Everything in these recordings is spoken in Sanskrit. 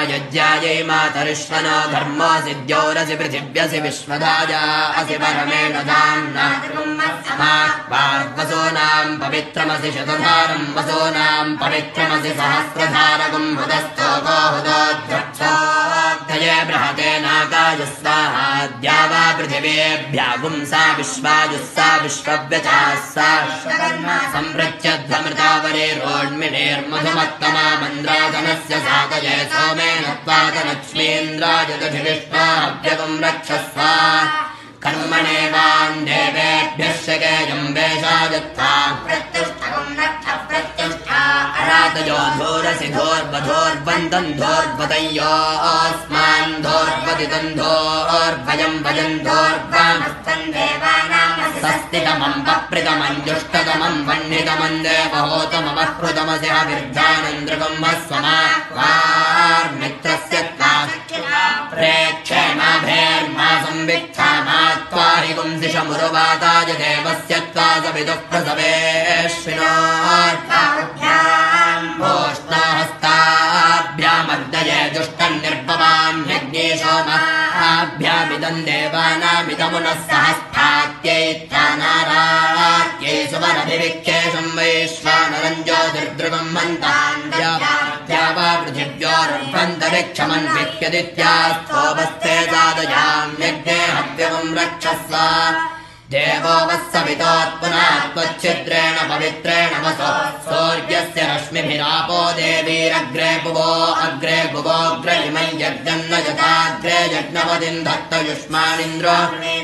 यज्ञायै मातरिश्वनो धर्मो सिद्ध्योरसि पृथिव्यसि विश्वदाया असि परमेण धाम्ना वसूनाम् पवित्रमसि शतधारम् वसूनाम् पवित्रमसि सहस्रधारकम् हुतस्तोको हुतोऽध्यक्षोऽग्धये बृहते नागाय स्वाहा द्यावा पृथिवेभ्यागुंसा विश्वायुस्सा विश्वव्यचास्सा संवृत्यध्वमृतावरेरोण्मिणेर्मधुमत्तमा मन्द्रादनस्य सातये सोमेन त्वादलक्ष्मीन्द्राय दधिविष्टाभ्यगम् रक्षस्व कर्मणेवान् देवेभ्यः शकेयम् वेषायत्था अरातयो धोरसि धोर्वधोर्वन्दन् धोर्वतयोऽस्मान् धोर्वदितन् धोर्भयम् भजन् धोर्वामस्तन् सस्तितमम् वप्रितमम् जुष्टतमम् वह्नितमम् देवहोतममहृतमसि हविर्धानन्द्रकम् अस्वमा वार्मित्रस्य प्रेक्षेमाभेर्मा संविच्छामा त्वा हि पुंसिषमुरुवाताय देवस्य त्वा सविदुः प्रसवेश्विनोष्णाहस्ताभ्यामर्दये दुष्टम् निर्भवाम् यज्ञेशोमाभ्यामिदम् देवानामिदमुनः सहस्थात्यै नारात्यै सुवरभिविख्येषम् वैश्वानरम् ज्योतिर्दृगम् मन्तान् वा पृथिव्योरन्तरिक्षमन्विह्यदित्यास्थोपस्थे दादयाम् यज्ञे हव्यवम् रक्षस्व देवो वत्सवितोत्पुनात्वच्छिद्रेण पवित्रेण वसो सूर्यस्य रश्मिभिरापो देवीरग्रे भुवो अग्रे भुवोऽग्र इमम् यज्ञम् न यथाग्रे यज्ञपतिम् धत्तयुष्मानिन्द्रो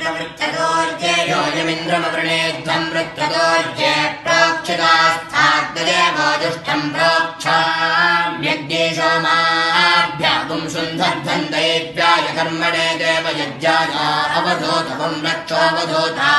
योऽयमिन्द्रमवृणेध्वम् वृत्रदोर्ये प्रोक्षितास्थाग्नये वोजुष्टम् प्रोक्षाम् यज्ञेशोमाभ्यागुम् शुन्धध्वम् दैव्याय कर्मणे देवयज्ञाय अवधूतवम् रक्षोऽवधूता